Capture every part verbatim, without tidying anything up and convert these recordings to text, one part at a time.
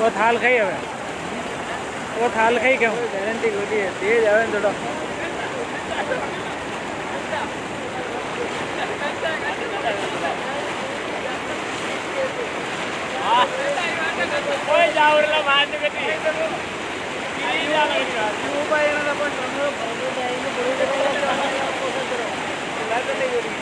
वो थाल खाई है वो थाल खाई क्यों गारंटी होती है तेज आवे थोड़ा हां कोई जावरला मारने गती ये जावरला ये उपाय ना पण समोर भाऊ जाईने बरोबर लागत नाही गोरी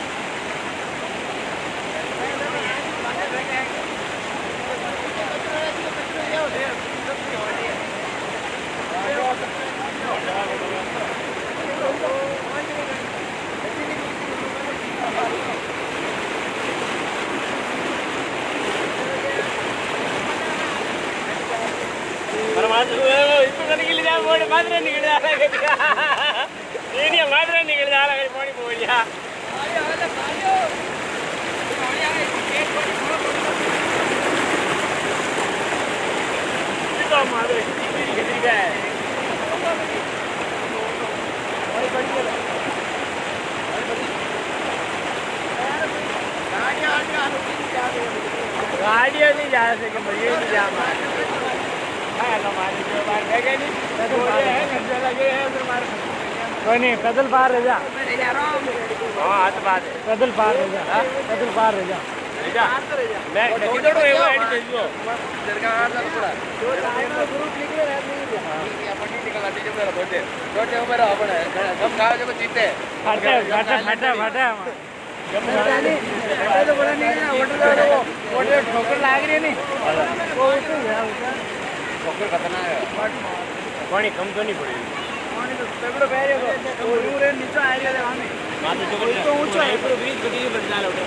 निकल जा बोर्ड मात्र निकल जा रहा है ये नहीं मात्र निकल जा रहा है पानी बोल जा आयो वाला खाओ पानी आए एक ये तो मारे कितनी का है और बड़ी है गाड़ी नहीं जा सके मुझे नहीं जा मार कोई नहीं पैदल पार रह जा हाँ हाथ बात है पैदल पार रह जा पैदल पार रह जा मैं छोड़ो एवं ऐड भेजो सरकार का थोड़ा जो टाइम में ग्रुप निकले रहते हैं अपन नहीं निकल आते जब मेरा बोलते छोटे ऊपर अपन हम खाओ जब जीते फटा फटा फटा फटा जब नहीं तो बड़ा नहीं ना होटल वो होटल ठोकर लाग रही है नहीं वो उसे ठोकर खतरनाक है पानी कम तो नहीं पड़ेगी पानी तो पेपर बैरे को वो यूरे नीचे आ रही है हमें मात्र जो तो ऊंचा है पूरा बीच गति बढ़ जा रहा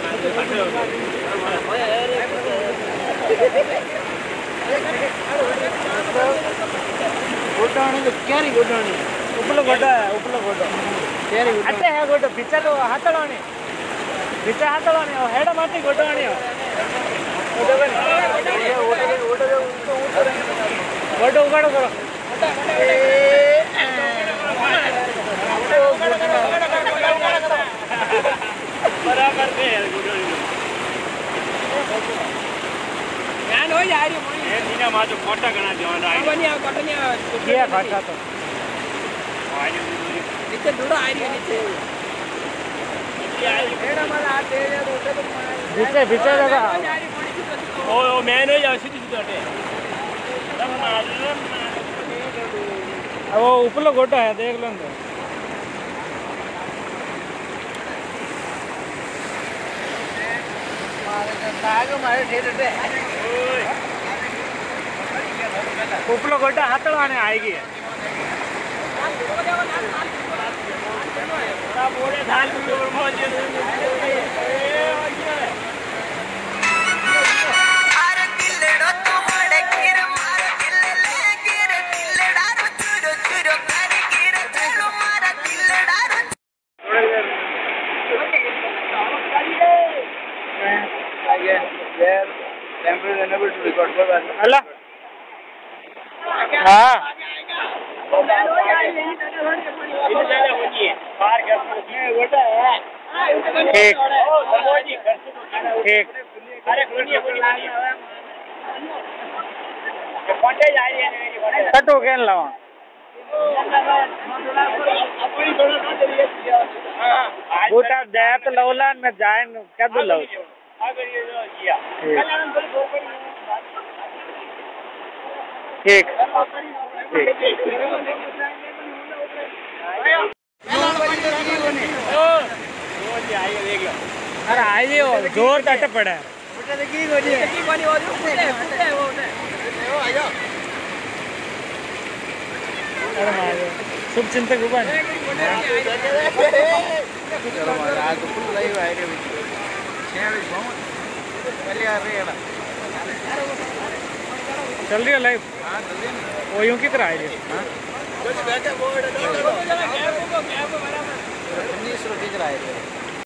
है गोटाणी तो क्यारी गोटाणी उपलो गोटा है उपलो गोटा क्यारी गोटा अच्छा है गोटा पिचा तो हाथड़ाणी पिचा हाथड़ाणी और हेड माटी गोटाणी गोटा गोटा गोटा उगाड़ो करो बराबर से ज्ञान हो जा रही है ये नीना मा जो कोटा गना देवाना है बनिया कोटनिया ये भाषा तो नीचे दूर आ रही है नीचे एड़ा माला दे दे रोटे तो पीछे पीछे लगा ओ ओ मैन हो जा सीधी सीधी हटे वो उपलो गोटा है देख लो तो उपलो गोटा हाथड़वाने आएगी अल्लाह हाँ ठीक ठीक कटो क्या लवा बूटा जाए तो लौलान में जाए क्या दो लव ठीक अरे आइए जोर तट पड़ा है शुभ चिंतक भगवान चल रही है लाइव वो यूं की तरह आ रही है।